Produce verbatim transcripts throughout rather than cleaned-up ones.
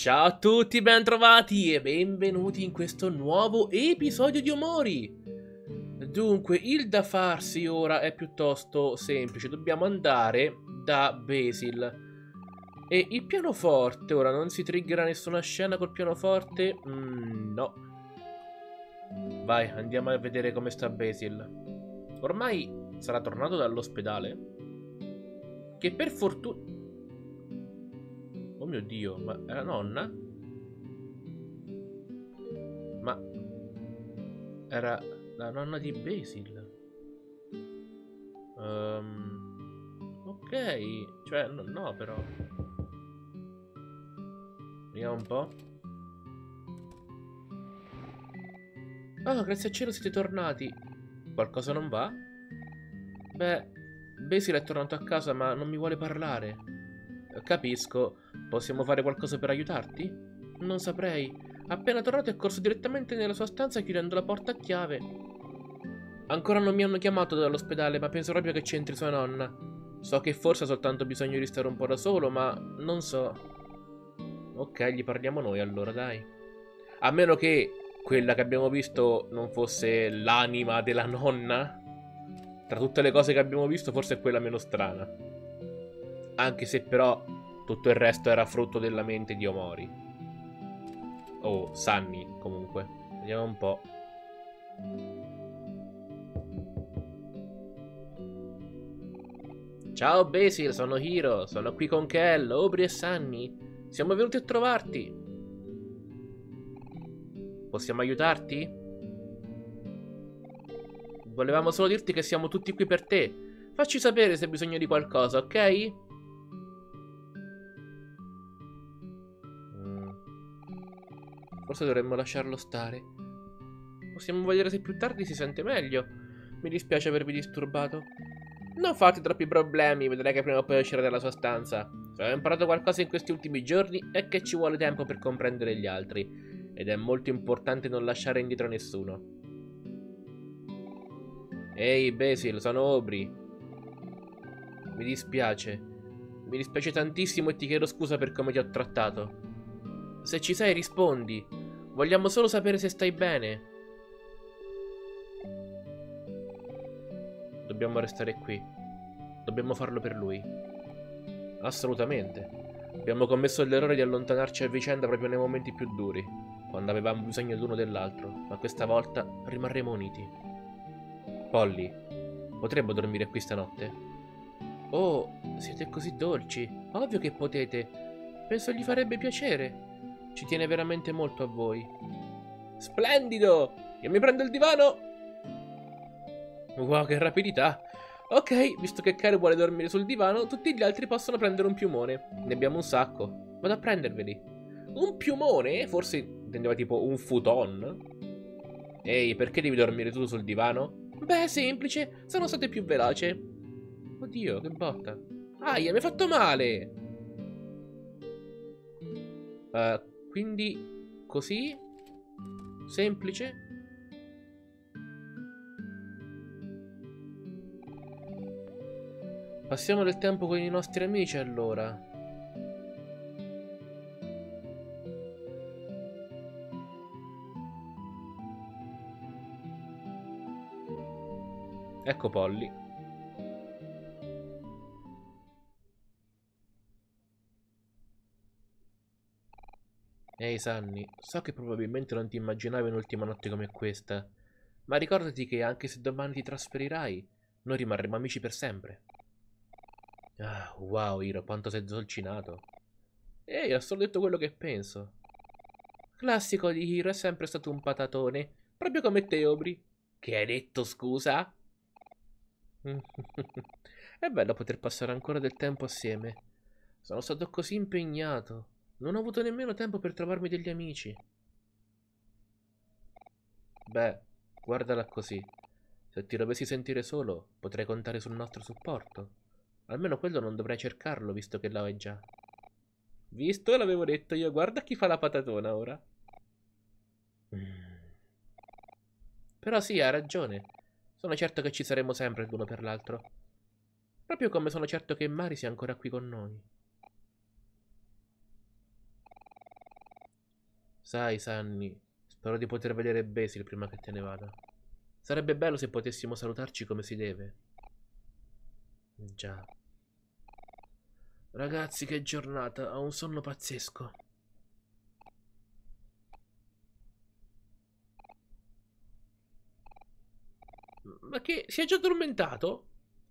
Ciao a tutti, bentrovati e benvenuti in questo nuovo episodio di Omori. Dunque, il da farsi ora è piuttosto semplice. Dobbiamo andare da Basil. E il pianoforte, ora non si triggera nessuna scena col pianoforte? Mm, no. Vai, andiamo a vedere come sta Basil. Ormai sarà tornato dall'ospedale. Che per fortuna... Oh mio Dio, ma è la nonna? Ma era la nonna di Basil. Um, ok, cioè no, no però. Vediamo un po'. Ah, grazie a cielo siete tornati. Qualcosa non va? Beh, Basil è tornato a casa ma non mi vuole parlare. Capisco. Possiamo fare qualcosa per aiutarti? Non saprei. Appena tornato è corso direttamente nella sua stanza chiudendo la porta a chiave. Ancora non mi hanno chiamato dall'ospedale, ma penso proprio che c'entri sua nonna. So che forse ha soltanto bisogno di stare un po' da solo, ma non so. Ok, gli parliamo noi allora, dai. A meno che quella che abbiamo visto non fosse l'anima della nonna. Tra tutte le cose che abbiamo visto, forse è quella meno strana. Anche se però tutto il resto era frutto della mente di Omori. O Sunny, comunque. Vediamo un po'. Ciao Basil, sono Hiro, sono qui con Kel, Aubrey e Sunny. Siamo venuti a trovarti. Possiamo aiutarti? Volevamo solo dirti che siamo tutti qui per te. Facci sapere se hai bisogno di qualcosa, ok? Mm. Forse dovremmo lasciarlo stare. Possiamo vedere se più tardi si sente meglio. Mi dispiace avervi disturbato. Non fate troppi problemi, vedrai che prima o poi uscirà dalla sua stanza. Se ho imparato qualcosa in questi ultimi giorni è che ci vuole tempo per comprendere gli altri. Ed è molto importante non lasciare indietro nessuno. Ehi Basil, sono Aubrey. Mi dispiace. Mi dispiace tantissimo e ti chiedo scusa per come ti ho trattato. Se ci sei rispondi. Vogliamo solo sapere se stai bene. Dobbiamo restare qui. Dobbiamo farlo per lui. Assolutamente. Abbiamo commesso l'errore di allontanarci a vicenda proprio nei momenti più duri, quando avevamo bisogno l'uno dell'altro, ma questa volta rimarremo uniti. Polly, potremmo dormire qui stanotte? Oh, siete così dolci. Ovvio che potete. Penso gli farebbe piacere. Ci tiene veramente molto a voi. Splendido! Io mi prendo il divano! Wow, che rapidità! Ok, visto che Kyle vuole dormire sul divano, tutti gli altri possono prendere un piumone. Ne abbiamo un sacco. Vado a prenderveli. Un piumone? Forse intendeva tipo un futon? Ehi, perché devi dormire tu sul divano? Beh, semplice, sono state più veloce. Oddio, che botta. Aia, mi hai fatto male! Uh, quindi, così? Semplice? Passiamo del tempo con i nostri amici allora. Ecco Polly. Ehi Sunny, so che probabilmente non ti immaginavi un'ultima notte come questa, ma ricordati che anche se domani ti trasferirai, noi rimarremo amici per sempre. Ah, wow, Hiro, quanto sei dolcinato. Ehi, ho solo detto quello che penso. Classico di Hiro, è sempre stato un patatone, proprio come te, Aubrey. Che hai detto, scusa? È bello poter passare ancora del tempo assieme. Sono stato così impegnato. Non ho avuto nemmeno tempo per trovarmi degli amici. Beh, guardala così. Se ti dovessi sentire solo, potrei contare sul nostro supporto. Almeno quello non dovrei cercarlo, visto che l'hai già. Visto? L'avevo detto io. Guarda chi fa la patatona ora. Mm. Però sì, hai ragione. Sono certo che ci saremo sempre l'uno per l'altro. Proprio come sono certo che Mari sia ancora qui con noi. Sai, Sunny, spero di poter vedere Basil prima che te ne vada. Sarebbe bello se potessimo salutarci come si deve. Già. Ragazzi, che giornata, ho un sonno pazzesco. Ma che, si è già addormentato?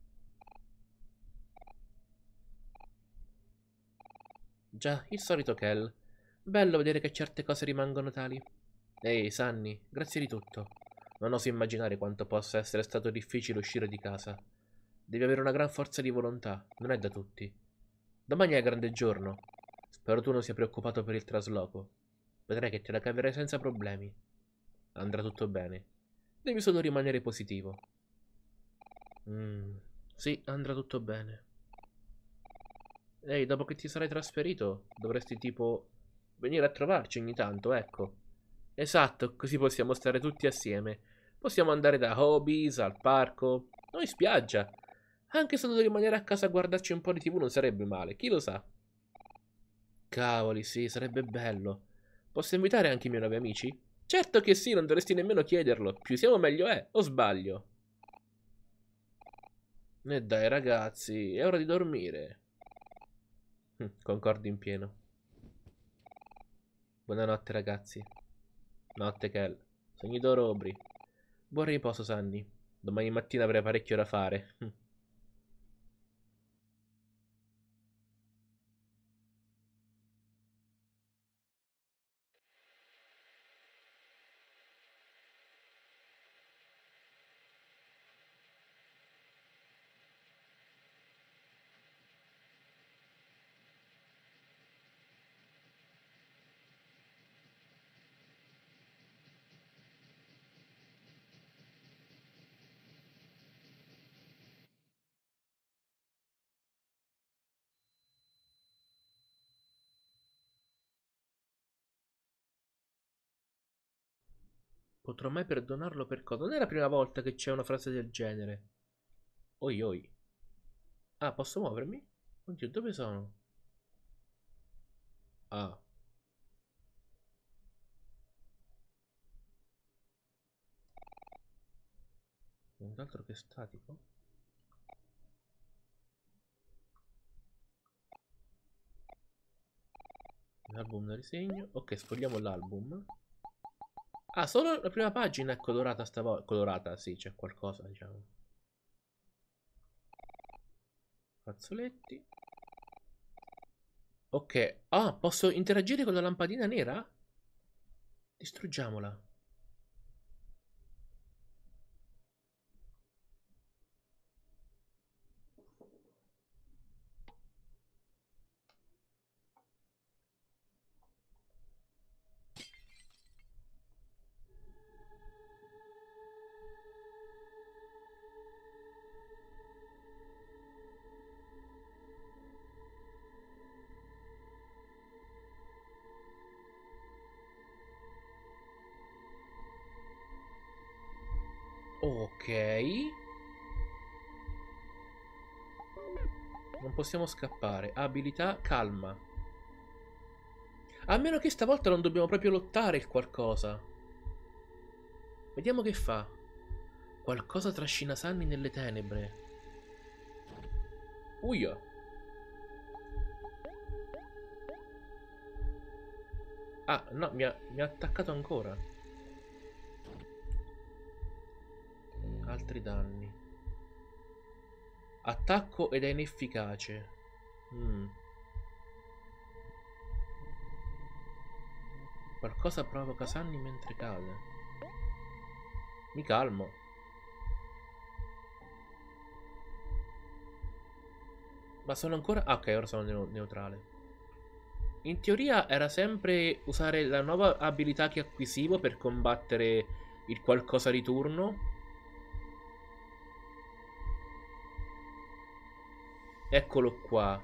Già, il solito Kel. Bello vedere che certe cose rimangono tali. Ehi, Sunny, grazie di tutto. Non oso immaginare quanto possa essere stato difficile uscire di casa. Devi avere una gran forza di volontà, non è da tutti. Domani è grande giorno. Spero tu non sia preoccupato per il trasloco. Vedrai che te la caverai senza problemi. Andrà tutto bene. Devi solo rimanere positivo. Mm, sì, andrà tutto bene. Ehi, dopo che ti sarai trasferito, dovresti tipo venire a trovarci ogni tanto, ecco. Esatto, così possiamo stare tutti assieme. Possiamo andare da Hobbies, al parco, o in spiaggia. Anche solo rimanere a casa a guardarci un po' di T V non sarebbe male, chi lo sa. Cavoli, sì, sarebbe bello. Posso invitare anche i miei nuovi amici? Certo che sì, non dovresti nemmeno chiederlo. Più siamo meglio è, o sbaglio? E dai, ragazzi, è ora di dormire. Hm, concordo in pieno. Buonanotte, ragazzi. Notte, Kel. Sogni d'oro, Obri. Buon riposo, Sanni. Domani mattina avrei parecchio da fare. Potrò mai perdonarlo per cosa? Non è la prima volta che c'è una frase del genere. Oi oi. Ah, posso muovermi? Oddio, dove sono? Ah, nient'altro che statico. L'album da disegno. Ok, sfogliamo l'album. Ah, solo la prima pagina è colorata stavolta. Colorata, sì, c'è qualcosa, diciamo. Fazzoletti. Ok. Ah, posso interagire con la lampadina nera? Distruggiamola. Ok. Non possiamo scappare. Abilità calma. A meno che stavolta non dobbiamo proprio lottare il qualcosa. Vediamo che fa. Qualcosa trascina Sunny nelle tenebre. Uia. Ah, no, mi ha, mi ha attaccato ancora. Altri danni. Attacco ed è inefficace. Mm. Qualcosa provoca Sunny mentre cade. Mi calmo. Ma sono ancora... Ah, ok, ora sono neu- neutrale. In teoria era sempre usare la nuova abilità che acquisivo per combattere il qualcosa di turno. Eccolo qua.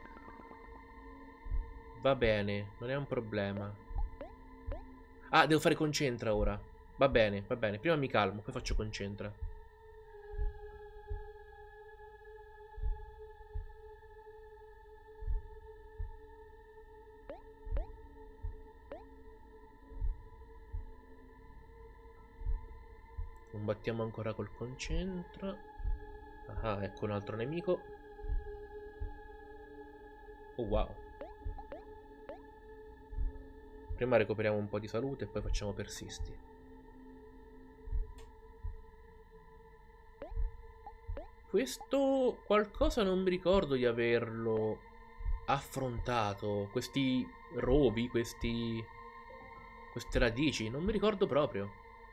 Va bene, non è un problema. Ah, devo fare concentra ora. Va bene, va bene. Prima mi calmo, poi faccio concentra. Combattiamo ancora col concentro. Ah, ecco un altro nemico. Oh wow. Prima recuperiamo un po' di salute e poi facciamo persisti. Questo qualcosa non mi ricordo di averlo affrontato. Questi rovi, questi... queste radici, non mi ricordo proprio.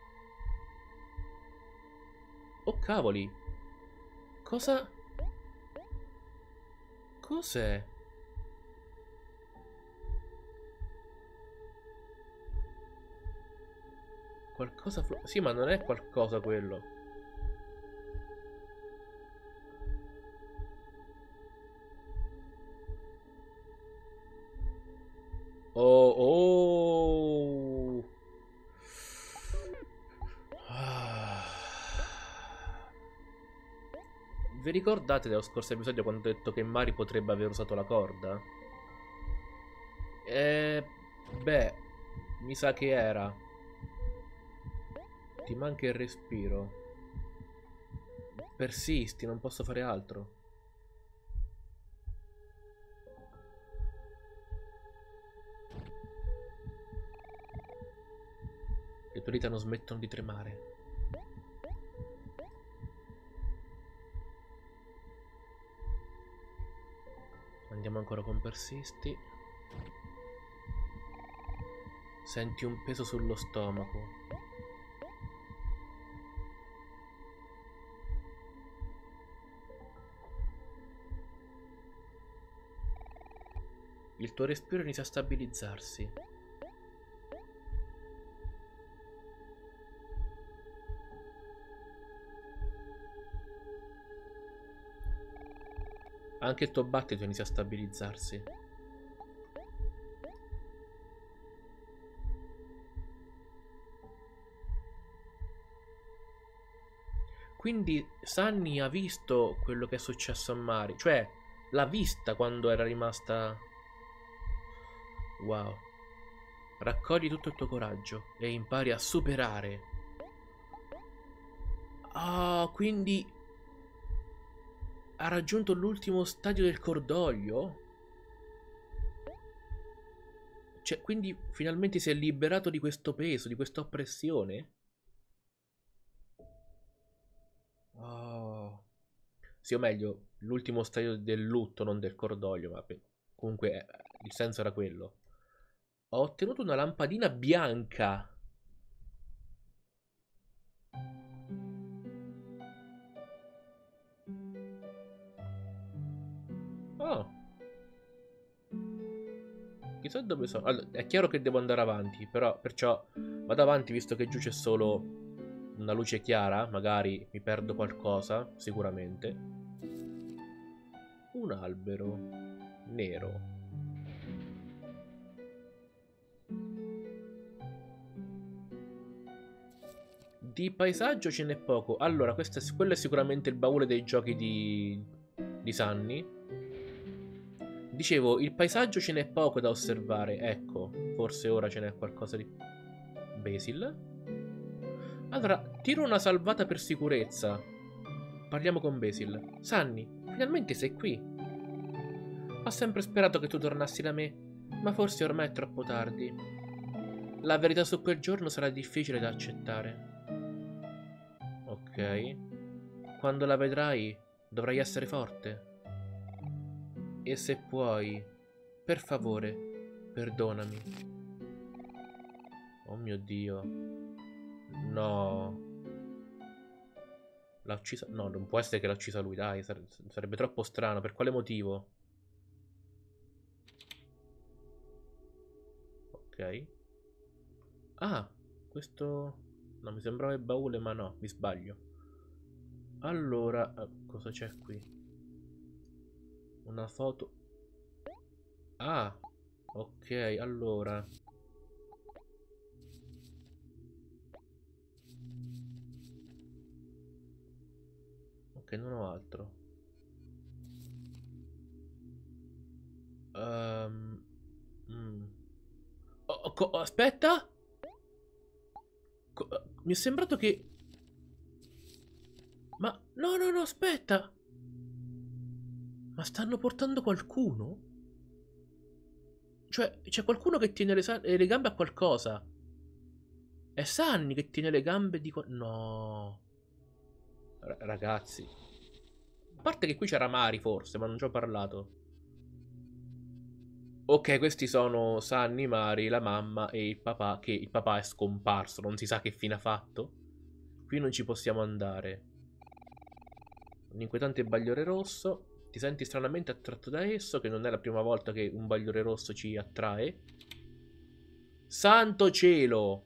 Oh cavoli. Cosa? Cos'è? Qualcosa... Sì, ma non è qualcosa quello. Oh, oh. Ah. Vi ricordate dello scorso episodio quando ho detto che Mari potrebbe aver usato la corda? Eh, beh, mi sa che era. Ti manca il respiro. Persisti, non posso fare altro. Le tue dita non smettono di tremare. Andiamo ancora con persisti. Senti un peso sullo stomaco. Il tuo respiro inizia a stabilizzarsi. Anche il tuo battito inizia a stabilizzarsi. Quindi Sunny ha visto quello che è successo a Mari. Cioè, l'ha vista quando era rimasta... Wow. Raccogli tutto il tuo coraggio e impari a superare. Ah, quindi... ha raggiunto l'ultimo stadio del cordoglio? Cioè, quindi finalmente si è liberato di questo peso, di questa oppressione? Oh. Sì, o meglio, l'ultimo stadio del lutto, non del cordoglio, ma comunque eh, il senso era quello. Ho ottenuto una lampadina bianca. Oh. Chissà dove sono. Allora, è chiaro che devo andare avanti, però perciò vado avanti visto che giù c'è solo una luce chiara. Magari mi perdo qualcosa, sicuramente. Un albero nero. Di paesaggio ce n'è poco. Allora, questo è, quello è sicuramente il baule dei giochi di, di Sunny. Dicevo, il paesaggio ce n'è poco da osservare. Ecco, forse ora ce n'è qualcosa di... Basil? Allora, tiro una salvata per sicurezza. Parliamo con Basil. Sunny, finalmente sei qui. Ho sempre sperato che tu tornassi da me, ma forse ormai è troppo tardi. La verità su quel giorno sarà difficile da accettare. Ok. Quando la vedrai, dovrai essere forte. E se puoi, per favore, perdonami. Oh mio Dio. No. L'ha uccisa... No, non può essere che l'ha uccisa lui, dai. Sarebbe troppo strano. Per quale motivo? Ok. Ah, questo... No, mi sembrava il baule, ma no, mi sbaglio. Allora, eh, cosa c'è qui? Una foto. Ah, ok, allora. Ok, non ho altro. Um, mm. oh, oh, aspetta! Co mi è sembrato che... No, no, no, aspetta. Ma stanno portando qualcuno? Cioè, c'è qualcuno che tiene le, sa- eh, le gambe a qualcosa. È Sunny che tiene le gambe di... qua- No. R- ragazzi. A parte che qui c'era Mari forse, ma non ci ho parlato. Ok, questi sono Sunny, Mari, la mamma e il papà, che il papà è scomparso, non si sa che fine ha fatto. Qui non ci possiamo andare. Un inquietante bagliore rosso. Ti senti stranamente attratto da esso, che non è la prima volta che un bagliore rosso ci attrae. Santo cielo!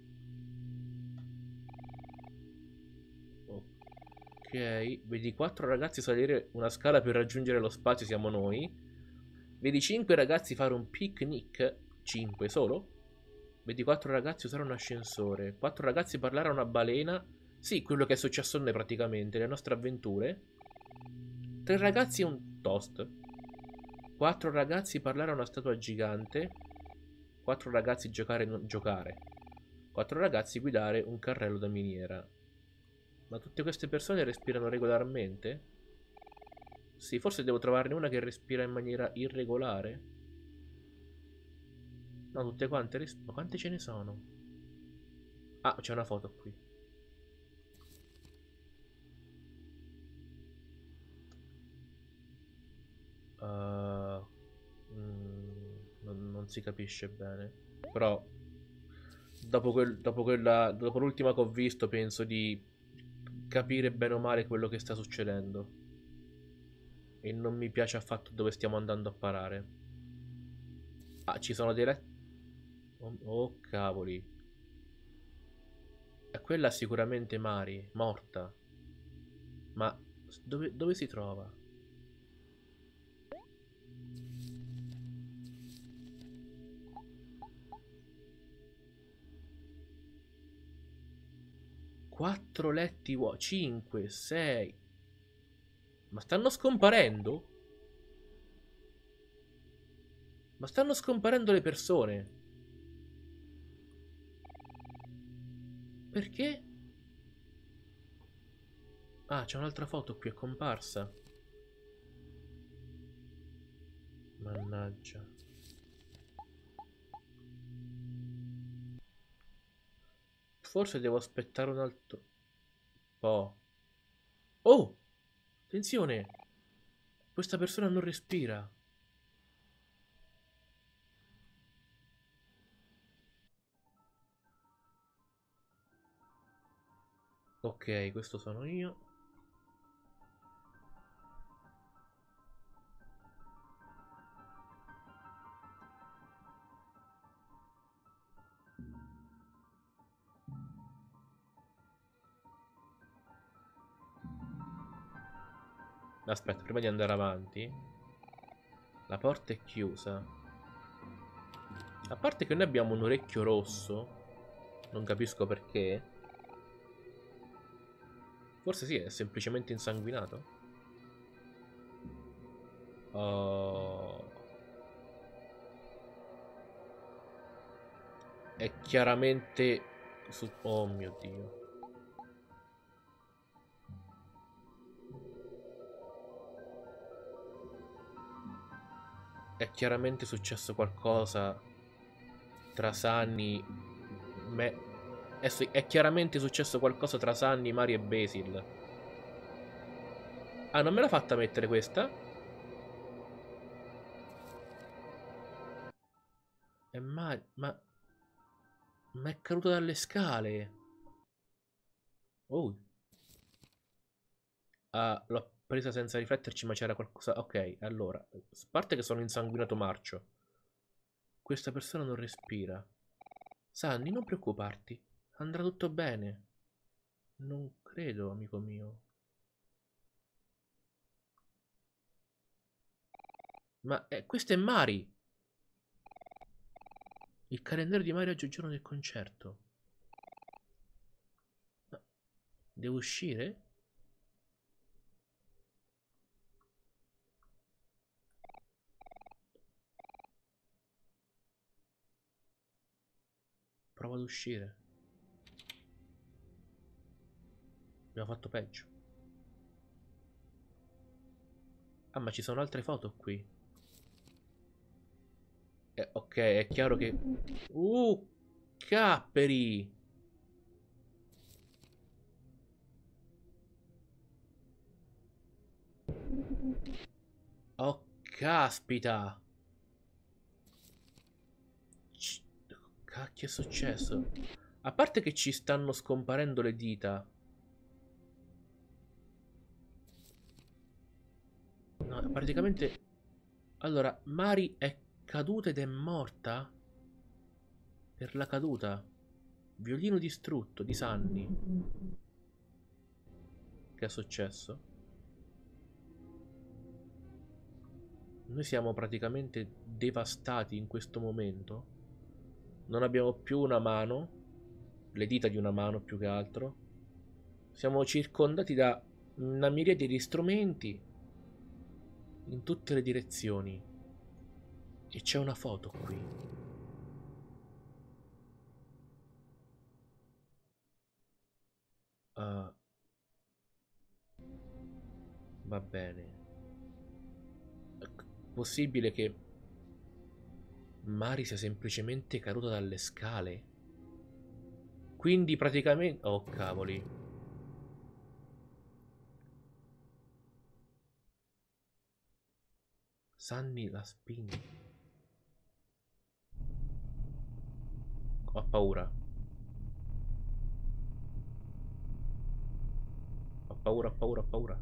Ok, vedi quattro ragazzi salire una scala per raggiungere lo spazio, siamo noi. Vedi cinque ragazzi fare un picnic, cinque solo. Vedi quattro ragazzi usare un ascensore, quattro ragazzi parlare a una balena. Sì, quello che è successo a noi praticamente, le nostre avventure. Tre ragazzi e un toast. Quattro ragazzi parlare a una statua gigante. Quattro ragazzi giocare non giocare. Quattro ragazzi guidare un carrello da miniera. Ma tutte queste persone respirano regolarmente? Sì, forse devo trovarne una che respira in maniera irregolare. No, tutte quante res- Ma quante ce ne sono? Ah, c'è una foto qui. Uh, mm, non, non si capisce bene. Però, dopo, quel, dopo, quella, dopo l'ultima che ho visto, penso di capire bene o male quello che sta succedendo. E non mi piace affatto dove stiamo andando a parare. Ah, ci sono dei letti. Oh, oh, cavoli. E quella è sicuramente Mari, morta. Ma dove, dove si trova? Quattro letti vuoti. Cinque, sei. Ma stanno scomparendo? Ma stanno scomparendo le persone. Perché? Ah, c'è un'altra foto qui, è comparsa. Mannaggia. Forse devo aspettare un altro po'. Oh! Attenzione! Questa persona non respira. Ok, questo sono io. Aspetta, prima di andare avanti. La porta è chiusa. A parte che noi abbiamo un orecchio rosso. Non capisco perché. Forse sì, è semplicemente insanguinato. Oh. È chiaramente su... Oh mio Dio. È chiaramente successo qualcosa tra Sunny... Me... È, su- è chiaramente successo qualcosa tra Sunny, Mari e Basil. Ah, non me l'ha fatta mettere questa? È Mari... Ma... Ma è caduto dalle scale. Oh. Ah, l'ho presa senza rifletterci, ma c'era qualcosa... Ok, allora. A parte che sono insanguinato marcio. Questa persona non respira. Sanni, non preoccuparti. Andrà tutto bene. Non credo, amico mio. Ma eh, questo è Mari. Il calendario di Mari oggi è il giorno del concerto. Ma devo uscire? Provo ad uscire. Abbiamo fatto peggio. Ah, ma ci sono altre foto qui. Eh, ok, è chiaro che... Uh, capperi! Oh, caspita! C- Cacchio è successo? A parte che ci stanno scomparendo le dita. No, praticamente... Allora, Mari è caduta ed è morta? Per la caduta. Violino distrutto di Sunny. Che è successo? Noi siamo praticamente devastati in questo momento. Non abbiamo più una mano. Le dita di una mano più che altro. Siamo circondati da una miriade di strumenti in tutte le direzioni. E c'è una foto qui. Uh, va bene. Possibile che Mari sia semplicemente caduta dalle scale? Quindi praticamente... Oh, cavoli. Sunny la spinge. Ho paura. Ho paura, ho paura, ho paura.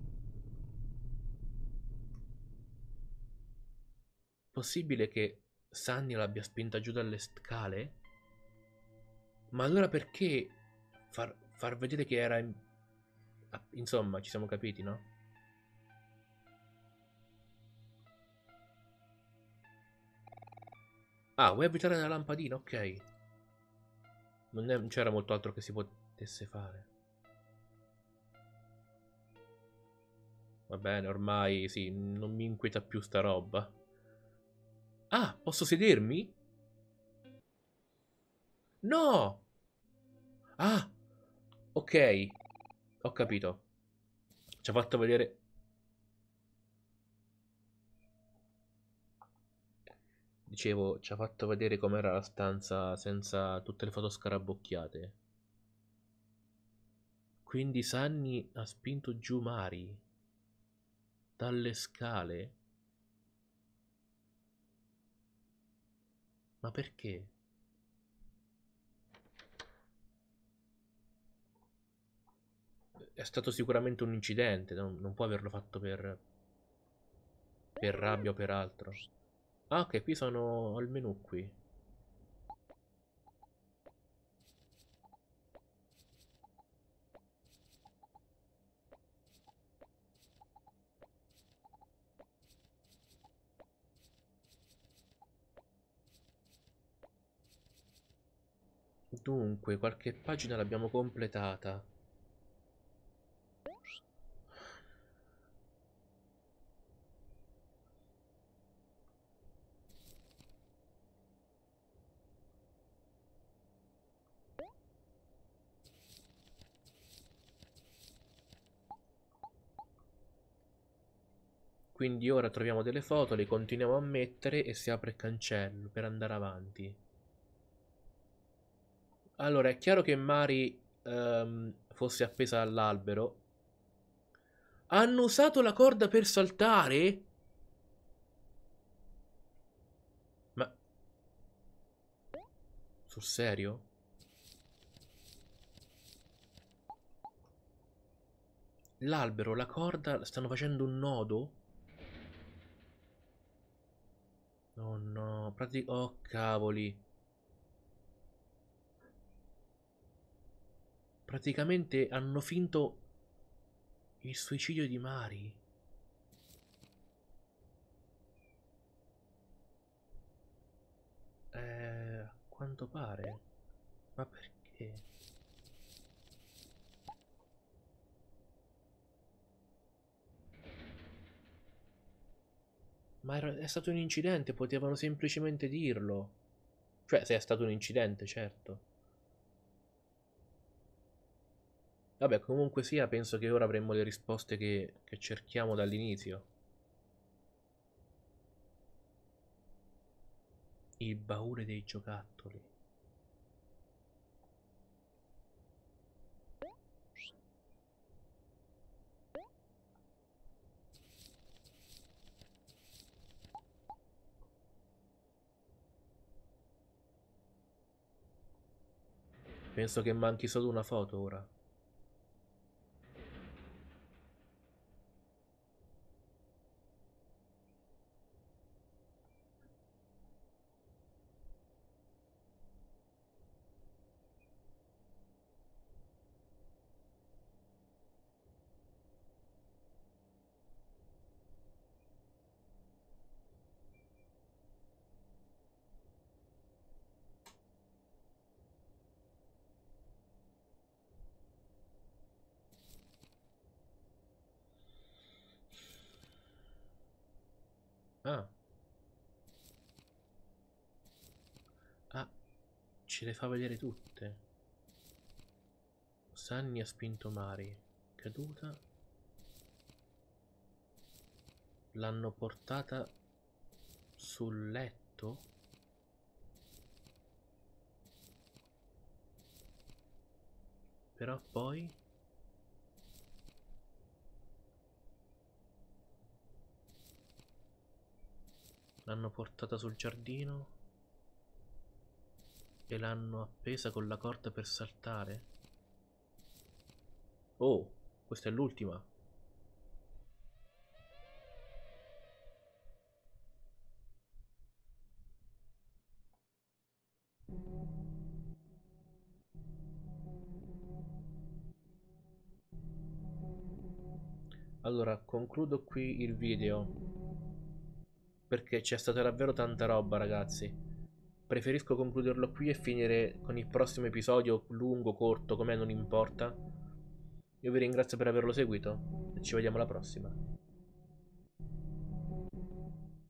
Possibile che Sunny l'abbia spinta giù dalle scale? Ma allora perché far, far vedere che era... In... Insomma, ci siamo capiti, no? Ah, vuoi abitare la lampadina? Ok. Non, è- non c'era molto altro che si potesse fare. Va bene, ormai sì, non mi inquieta più sta roba. Ah, posso sedermi? No! Ah, ok. Ho capito. Ci ha fatto vedere... Dicevo, ci ha fatto vedere com'era la stanza senza tutte le foto scarabocchiate. Quindi Sunny ha spinto giù Mari dalle scale? Ma perché? È stato sicuramente un incidente, non, non può averlo fatto per, per rabbia o per altro. Ah, ok, qui sono al menu qui. Dunque, qualche pagina l'abbiamo completata. Quindi ora troviamo delle foto, le continuiamo a mettere e si apre il cancello per andare avanti. Allora, è chiaro che Mari ehm, fosse appesa all'albero. Hanno usato la corda per saltare? Ma sul serio? L'albero, la corda, stanno facendo un nodo? Oh no, prati... Oh cavoli. Praticamente hanno finto il suicidio di Mari. Eh, a quanto pare. Ma perché? Ma era- è stato un incidente, potevano semplicemente dirlo. Cioè, se è stato un incidente, certo. Vabbè, comunque sia, penso che ora avremo le risposte che, che cerchiamo dall'inizio. Il baule dei giocattoli. Penso che manchi solo una foto ora. Ah. Ah, ce le fa vedere tutte. Sanni ha spinto Mari. Caduta. L'hanno portata sul letto? Però poi... l'hanno portata sul giardino e l'hanno appesa con la corda per saltare? Oh, questa è l'ultima. Allora, concludo qui il video, perché c'è stata davvero tanta roba, ragazzi. Preferisco concluderlo qui e finire con il prossimo episodio, lungo, corto, com'è non importa. Io vi ringrazio per averlo seguito e ci vediamo alla prossima.